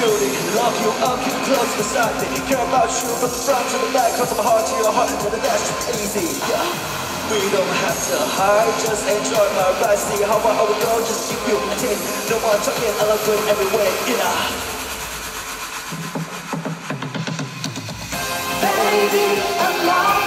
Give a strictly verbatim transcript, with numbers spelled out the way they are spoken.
beauty. Lock you up, keep close beside me. Care about you from the front to the back, from my heart to your heart, but that's too easy. Yeah. We don't have to hide, just enjoy my ride. See how far I will go, just give you a taste. No more talking, eloquent every way. Yeah. Baby, I'm lost.